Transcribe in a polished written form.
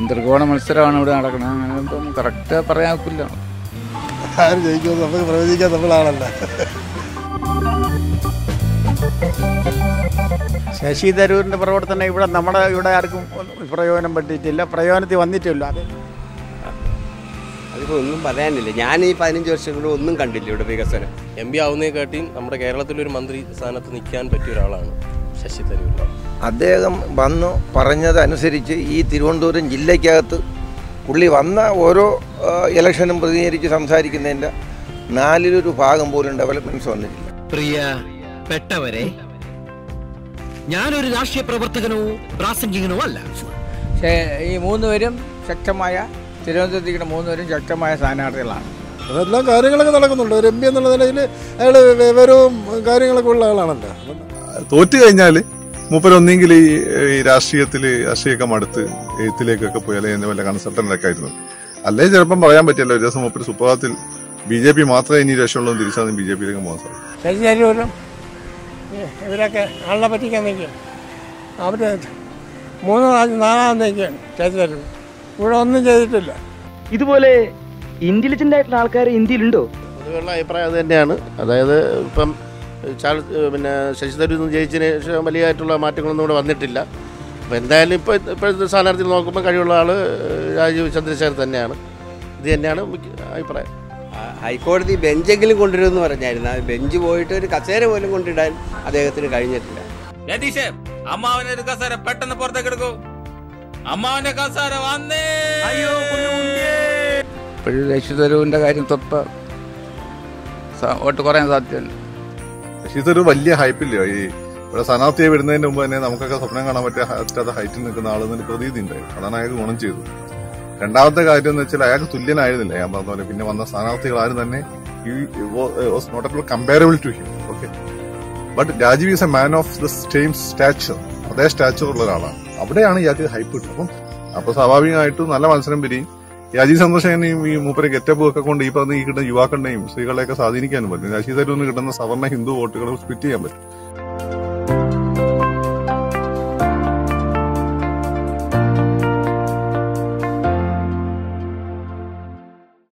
ത്രികോണ മത്സരമാണ് ഇവിടെ നടക്കുന്നത്. അങ്ങനെ ഇപ്പം കറക്റ്റ് പറയാൻ ഒക്കില്ല. ആര് ജയിക്കുമെന്ന് നമുക്ക് പ്രവചിക്കാൻ നമ്മളാണല്ലോ. ശശി തരൂരിൻ്റെ പ്രവർത്തനം നമ്മുടെ ഇവിടെ ആർക്കും പ്രയോജനം പറ്റിയിട്ടില്ല, പ്രയോജനത്തിൽ വന്നിട്ടില്ല. അതിപ്പോൾ ഒന്നും പറയാനില്ല. ഞാൻ ഈ 15 വർഷം കൊണ്ട് ഒന്നും കണ്ടില്ല ഇവിടെ വികസനം. MP ആവുന്നതിനെക്കാട്ടിയും നമ്മുടെ കേരളത്തിലൊരു മന്ത്രി സ്ഥാനത്ത് നിൽക്കാൻ പറ്റിയ ഒരാളാണ് ശശി തരൂർ. അദ്ദേഹം വന്നു പറഞ്ഞതനുസരിച്ച് ഈ തിരുവനന്തപുരം ജില്ലയ്ക്കകത്ത് പുള്ളി വന്ന ഓരോ ഇലക്ഷനും പ്രതിനിധീകരിച്ച് സംസാരിക്കുന്നതിൻ്റെ 4-1 ഭാഗം പോലും ഡെവലപ്മെന്റ്സ് വന്നിട്ടില്ല. പ്രിയപ്പെട്ടവരെ, ഞാനൊരു രാഷ്ട്രീയ പ്രവർത്തകനോ പ്രാസംഗികനോ അല്ല. പക്ഷേ ഈ 3 പേരും ശക്തമായ തിരുവനന്തപുരത്തേക്ക് 3 പേരും ശക്തമായ സ്ഥാനാർത്ഥികളാണ്. അതെല്ലാം കാര്യങ്ങളൊക്കെ നടക്കുന്നുണ്ട്. ഒരു MP എന്നുള്ള നിലയിൽ അയാൾ വിവരവും കാര്യങ്ങളൊക്കെ ഉള്ള ആളാണല്ലോ. തോറ്റു കഴിഞ്ഞാൽ മൂപ്പരൊന്നെങ്കിൽ ഈ രാഷ്ട്രീയമൊക്കെ മടുത്ത് എഴുത്തിലേക്കൊക്കെ പോയി, അല്ലെങ്കിൽ വല്ല കൺസൾട്ടന്റൊക്കെ ആയിരുന്നു. അല്ലെങ്കിൽ ചിലപ്പം പറയാൻ പറ്റില്ല, ഒരു ദിവസം മൂപ്പര് സുപ്രഭാതത്തിൽ BJP മാത്രമേ ഇനി രക്ഷയുള്ളൂ തിരിച്ചാൽ BJPയിലേക്ക് പോകാൻ സാധിക്കും. ശശി തരൂരും ഇവരൊക്കെ ആളെ പറ്റിക്കാൻ നിൽക്കും. അവർ 3-4 നിൽക്കുകയാണ് ശശി തരൂർ. ഇവിടെ ഒന്നും ചെയ്തിട്ടില്ല. ഇതുപോലെ ഇന്റലിജന്റ് ആയിട്ടുള്ള ആൾക്കാർ ഇന്ത്യയിലുണ്ടോ? പൊതുവെയുള്ള അഭിപ്രായം അത് തന്നെയാണ്. അതായത് ഇപ്പം ശശി തരൂർ ജയിച്ചതിന് ശേഷം വലിയതായിട്ടുള്ള മാറ്റങ്ങളൊന്നും ഇവിടെ വന്നിട്ടില്ല. അപ്പോൾ എന്തായാലും ഇപ്പോഴത്തെ സ്ഥാനാർത്ഥികൾ നോക്കുമ്പോൾ കഴിവുള്ള ആൾ രാജീവ് ചന്ദ്രശേഖർ തന്നെയാണ്. ഇത് തന്നെയാണ് അഭിപ്രായം. ഹൈക്കോടതി ബെഞ്ചെങ്കിലും കൊണ്ടുവരുമെന്ന് പറഞ്ഞായിരുന്നു. ആ ബെഞ്ച് പോയിട്ട് ഒരു കസേര പോലും കൊണ്ടിടാൻ അദ്ദേഹത്തിന് കഴിഞ്ഞിട്ടില്ല. അമ്മാവനൊരു കസേര പെട്ടെന്ന് പുറത്തേക്ക് എടുക്കൂ. അമ്മാവന്റെ കസേര വന്നേ. ഇപ്പോഴും ശശി തരൂരിൻ്റെ കാര്യം വോട്ട് കുറയാൻ സാധ്യതയുണ്ട്. ശശി തരൂർ വലിയ ഹൈപ്പില്ല. ഈ ഇവിടെ സ്ഥാനാർത്ഥിയെ വരുന്നതിന് മുമ്പ് തന്നെ നമുക്കൊക്കെ സ്വപ്നം കാണാൻ പറ്റാത്ത ഹൈറ്റിൽ നിൽക്കുന്ന ആളെന്നൊരു പ്രതീതി ഉണ്ടായിരുന്നു. അതാണ് അയാൾക്ക് ഗുണം ചെയ്തത്. രണ്ടാമത്തെ കാര്യം എന്ന് വെച്ചാൽ അയാൾക്ക് തുല്യനായിരുന്നില്ല. ഞാൻ പറഞ്ഞ പോലെ പിന്നെ വന്ന സ്ഥാനാർത്ഥികൾ ആരും തന്നെ was not at all comparable to him. Okay, but Rajiv is a man of the same stature. അതേ സ്റ്റാച്ചർ ഉള്ള ഒരാളാണ്. അവിടെയാണ് ഇയാൾക്ക് ഹൈപ്പ് കിട്ടുന്നത്. അപ്പൊ സ്വാഭാവികമായിട്ടും നല്ല മത്സരം വരികയും രാജീവ് ചന്ദ്രശേഖരനെയും ഈ മൂപ്പരെ ഗെറ്റപ്പ് ഒക്കെ കൊണ്ട് ഈ കിട്ടുന്ന യുവാക്കളുടെയും സ്ത്രീകളെയൊക്കെ സ്വാധീനിക്കാനും പറ്റും. ശശി തരൂരിന് കിട്ടുന്ന സവർണ ഹിന്ദു വോട്ടുകൾ സ്പ്ലിറ്റ് ചെയ്യാൻ പറ്റും.